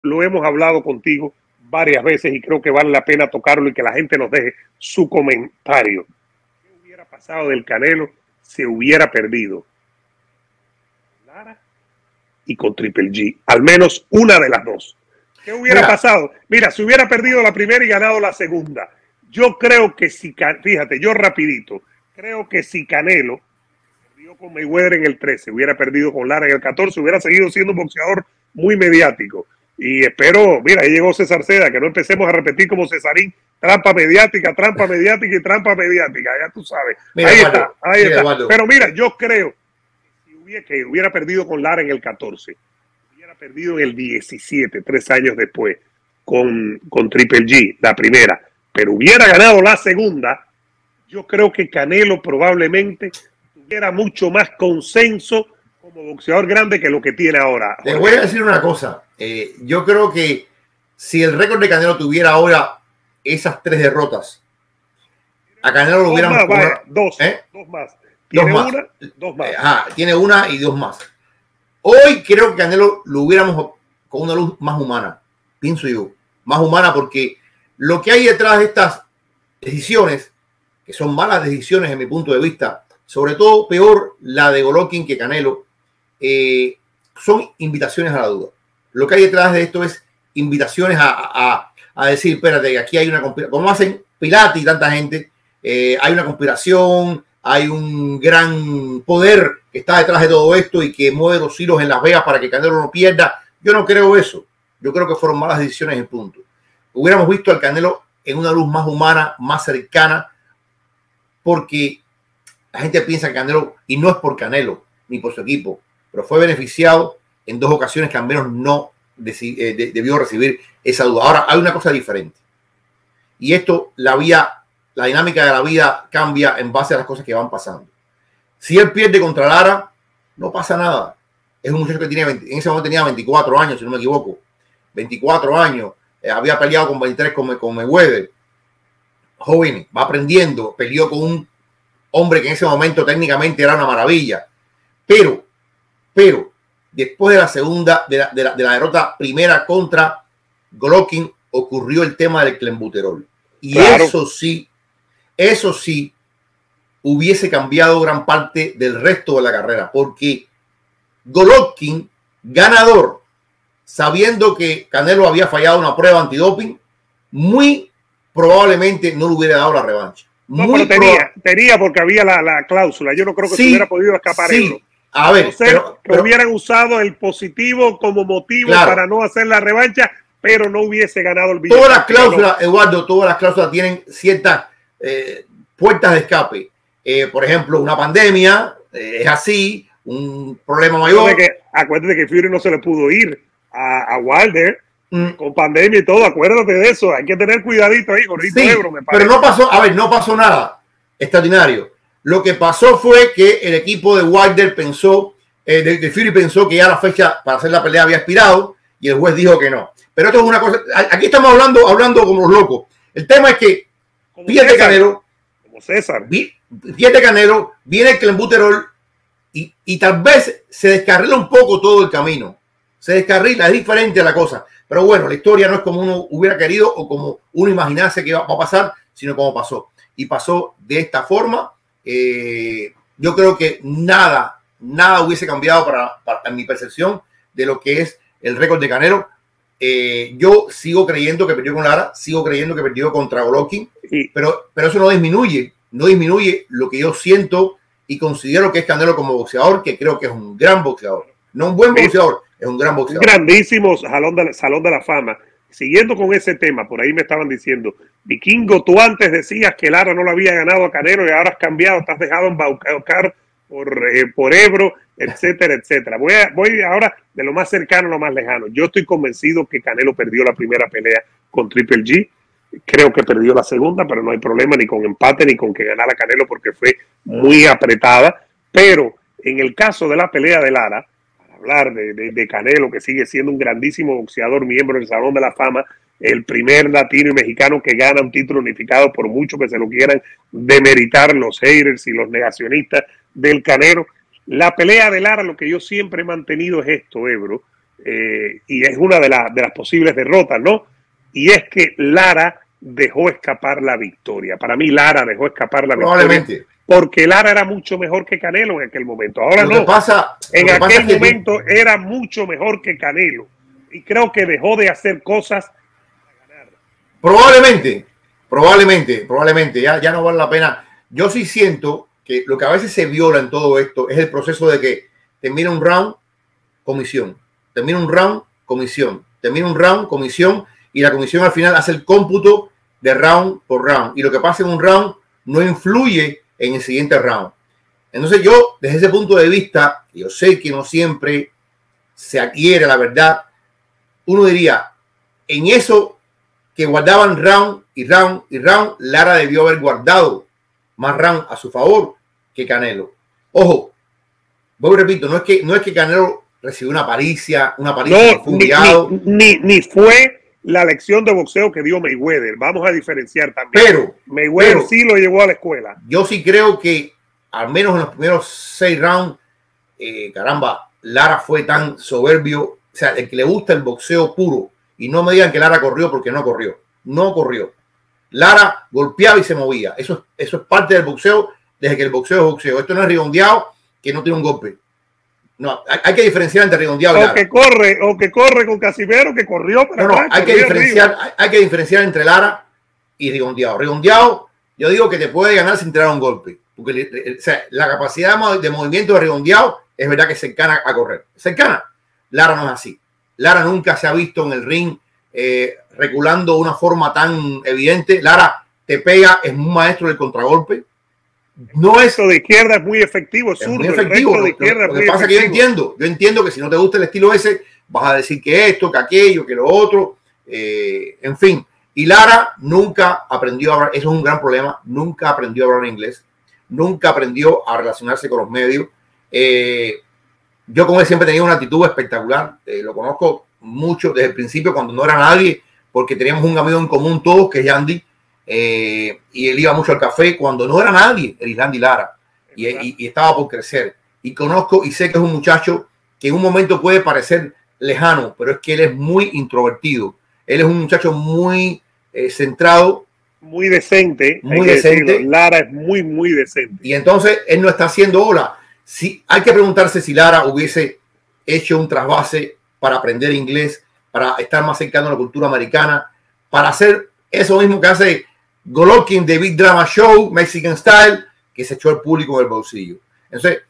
lo hemos hablado contigo varias veces y creo que vale la pena tocarlo y que la gente nos deje su comentario. ¿Qué hubiera pasado del Canelo si hubiera perdido Lara y con Triple G? Al menos una de las dos. ¿Qué hubiera pasado? Mira, si hubiera perdido la primera y ganado la segunda, yo creo que si, fíjate, yo rapidito, creo que si Canelo perdió con Mayweather en el 13, hubiera perdido con Lara en el 14, hubiera seguido siendo un boxeador muy mediático. Y espero, mira, ahí llegó César Seda, que no empecemos a repetir como Cesarín, trampa mediática y trampa mediática, ya tú sabes. Mira, ahí Eduardo, está, ahí está. Eduardo. Pero mira, yo creo que hubiera perdido con Lara en el 14, hubiera perdido en el 17, 3 años después, con Triple G, la primera, pero hubiera ganado la segunda, yo creo que Canelo probablemente tuviera mucho más consenso como boxeador grande que lo que tiene ahora. Les voy a decir una cosa. Yo creo que si el récord de Canelo tuviera ahora esas 3 derrotas, a Canelo lo hubiéramos... Dos más. Tiene dos más. Tiene una y 2 más. Hoy creo que Canelo lo hubiéramos con una luz más humana, pienso yo. Más humana porque lo que hay detrás de estas decisiones, que son malas decisiones en mi punto de vista, sobre todo peor la de Golovkin que Canelo, son invitaciones a la duda. Lo que hay detrás de esto es invitaciones a decir, espérate, aquí hay una conspiración, como hacen Pilati y tanta gente, hay una conspiración, hay un gran poder que está detrás de todo esto y que mueve los hilos en Las Vegas para que Canelo no pierda. Yo no creo eso. Yo creo que fueron malas decisiones en punto. Hubiéramos visto al Canelo en una luz más humana, más cercana, porque la gente piensa que Canelo, y no es por Canelo ni por su equipo, pero fue beneficiado en 2 ocasiones que al menos no debió recibir esa duda. Ahora, hay una cosa diferente. Y esto, la dinámica de la vida cambia en base a las cosas que van pasando. Si él pierde contra Lara, no pasa nada. Es un muchacho que en ese momento tenía 24 años, si no me equivoco. 24 años. Había peleado con 23 con Mayweather. Joven, va aprendiendo. Peleó con un hombre que en ese momento técnicamente era una maravilla. Pero, después de la segunda, de la derrota primera contra Golovkin, ocurrió el tema del clenbuterol. Y claro, eso sí, hubiese cambiado gran parte del resto de la carrera, porque Golovkin, ganador, sabiendo que Canelo había fallado una prueba antidoping, muy probablemente no le hubiera dado la revancha. No, pero tenía porque había la cláusula. Yo no creo que se hubiera podido escapar. A ver, que hubieran usado el positivo como motivo para no hacer la revancha, pero no hubiese ganado el billete. Todas las cláusulas, Eduardo, todas las cláusulas tienen ciertas puertas de escape. Por ejemplo, una pandemia, es así, un problema mayor. Acuérdate que Fury no se le pudo ir a Wilder con pandemia y todo. Acuérdate de eso. Hay que tener cuidadito ahí, gordito Ebro, me parece. Pero no pasó nada extraordinario. Lo que pasó fue que el equipo de Wilder pensó, de Fury pensó que ya la fecha para hacer la pelea había expirado y el juez dijo que no. Pero esto es una cosa, aquí estamos hablando como los locos. El tema es que pierde Canelo, como César, pierde Canelo, viene el clenbuterol y tal vez se descarrila un poco todo el camino. Se descarrila, es diferente la cosa. Pero bueno, la historia no es como uno hubiera querido o como uno imaginase que va a pasar, sino como pasó. Y pasó de esta forma. Yo creo que nada hubiese cambiado para en mi percepción de lo que es el récord de Canelo. Yo sigo creyendo que perdió con Lara, sigo creyendo que perdió contra Golovkin, pero eso no disminuye lo que yo siento y considero que es Canelo como boxeador, que creo que es un gran boxeador, no un buen boxeador, es un gran boxeador. Grandísimo Salón de la Fama. Siguiendo con ese tema, por ahí me estaban diciendo, Vikingo, tú antes decías que Lara no le había ganado a Canelo y ahora has cambiado, te has dejado embaucar por Ebro, etcétera, etcétera. Voy ahora de lo más cercano a lo más lejano. Yo estoy convencido que Canelo perdió la primera pelea con Triple G. Creo que perdió la segunda, pero no hay problema ni con empate ni con que ganara Canelo porque fue muy apretada. Pero en el caso de la pelea de Lara, para hablar de Canelo, que sigue siendo un grandísimo boxeador, miembro del Salón de la Fama, el primer latino y mexicano que gana un título unificado, por mucho que se lo quieran demeritar los haters y los negacionistas del Canelo. La pelea de Lara, lo que yo siempre he mantenido es esto, Ebro. y es una de las posibles derrotas, ¿no? Y es que Lara dejó escapar la victoria. Para mí Lara dejó escapar la victoria porque Lara era mucho mejor que Canelo en aquel momento. Ahora no. En aquel momento era mucho mejor que Canelo. Y creo que dejó de hacer cosas para ganar. Probablemente. Ya no vale la pena. Yo sí siento que lo que a veces se viola en todo esto es el proceso de que termina un round, comisión. Termina un round, comisión. Termina un round, comisión. Y la comisión al final hace el cómputo de round por round. Y lo que pasa en un round no influye en el siguiente round. Entonces yo, desde ese punto de vista, yo sé que no siempre se adquiere la verdad, uno diría, en eso que guardaban round y round y round, Lara debió haber guardado más round a su favor que Canelo. Ojo, voy repito, no es que Canelo recibió una paliza ni fue la lección de boxeo que dio Mayweather. Vamos a diferenciar también. Pero Mayweather sí lo llevó a la escuela. Yo sí creo que al menos en los primeros 6 rounds, Lara fue tan soberbio. O sea, el que le gusta el boxeo puro, y no me digan que Lara corrió porque no corrió. No corrió. Lara golpeaba y se movía. Eso es parte del boxeo desde que el boxeo es boxeo. Esto no es redondeado que no tiene un golpe. No, hay que diferenciar entre redondeado y Lara. O que corre con Casimero, que corrió. Hay que diferenciar entre Lara y redondeado. Redondeado, yo digo que te puede ganar sin tirar un golpe. Porque la capacidad de movimiento de redondeado es verdad que cercana a correr. Cercana. Lara no es así. Lara nunca se ha visto en el ring reculando de una forma tan evidente. Lara te pega, es un maestro del contragolpe. No, eso de izquierda es muy efectivo, es muy efectivo. Lo que pasa es que yo entiendo que si no te gusta el estilo ese, vas a decir que esto, que aquello, que lo otro, en fin. Y Lara nunca aprendió a hablar, eso es un gran problema, nunca aprendió a hablar inglés, nunca aprendió a relacionarse con los medios. Yo con él siempre tenía una actitud espectacular, lo conozco mucho desde el principio cuando no era nadie, porque teníamos un amigo en común todos, que es Yandy. Y él iba mucho al café cuando no era nadie, el Islandy Lara, y estaba por crecer. Y conozco y sé que es un muchacho que en un momento puede parecer lejano, pero es que él es muy introvertido. Él es un muchacho muy centrado. Muy decente. Muy decente. Lara es muy, muy decente. Y entonces él no está haciendo ola. Sí, hay que preguntarse si Lara hubiese hecho un trasvase para aprender inglés, para estar más cercano a la cultura americana, para hacer eso mismo que hace Golovkin de Big Drama Show, Mexican Style, que se echó el público en el bolsillo. Entonces,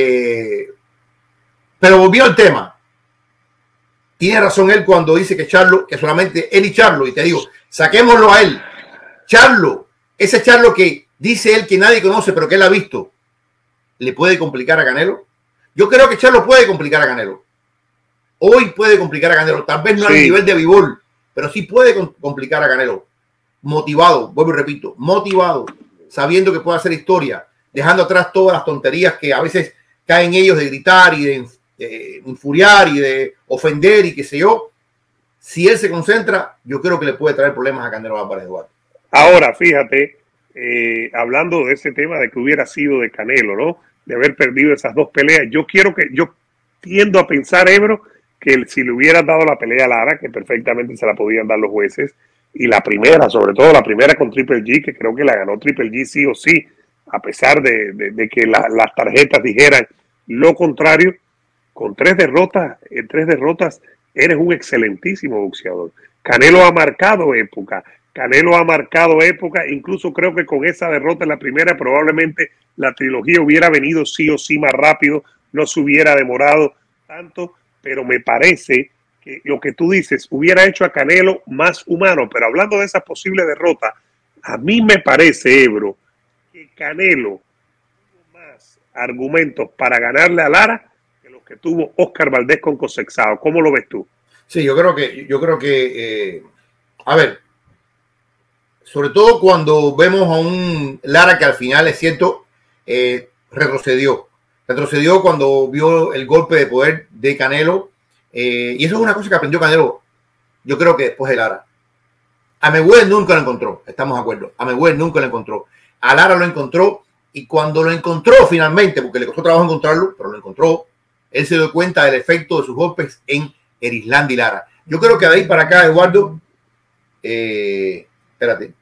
pero volvió al tema. Tiene razón él cuando dice que Charlo, que solamente él y Charlo, y te digo, saquémoslo a él. Charlo, ese Charlo que dice él que nadie conoce, pero que él ha visto, ¿le puede complicar a Canelo? Yo creo que Charlo puede complicar a Canelo. Hoy puede complicar a Canelo. Tal vez no al nivel de Bivol, pero sí puede complicar a Canelo. Motivado, vuelvo y repito, motivado, sabiendo que puede hacer historia, dejando atrás todas las tonterías que a veces caen ellos de gritar y de infuriar y de ofender y qué sé yo. Si él se concentra, yo creo que le puede traer problemas a Canelo Álvarez Duarte. Ahora, fíjate, hablando de ese tema de que hubiera sido de Canelo, ¿no? De haber perdido esas 2 peleas, yo tiendo a pensar, Ebro, que si le hubieran dado la pelea a Lara, que perfectamente se la podían dar los jueces, y la primera, sobre todo la primera con Triple G, que creo que la ganó Triple G sí o sí, a pesar de que las tarjetas dijeran lo contrario, con 3 derrotas, eres un excelentísimo boxeador. Canelo ha marcado época, incluso creo que con esa derrota en la primera probablemente la trilogía hubiera venido sí o sí más rápido, no se hubiera demorado tanto, pero me parece que lo que tú dices hubiera hecho a Canelo más humano. Pero hablando de esas posibles derrotas, a mí me parece, Ebro, que Canelo tuvo más argumentos para ganarle a Lara que los que tuvo Oscar Valdés con Cosexao. ¿Cómo lo ves tú? Sí, yo creo que a ver, sobre todo cuando vemos a un Lara que al final, es cierto, retrocedió cuando vio el golpe de poder de Canelo. Y eso es una cosa que aprendió Canelo, yo creo que después de Lara. A Mayweather nunca lo encontró, estamos de acuerdo. A Mayweather nunca lo encontró. A Lara lo encontró, y cuando lo encontró finalmente, porque le costó trabajo encontrarlo, pero lo encontró, él se dio cuenta del efecto de sus golpes en Erislandy Lara. Yo creo que de ahí para acá, Eduardo, espérate.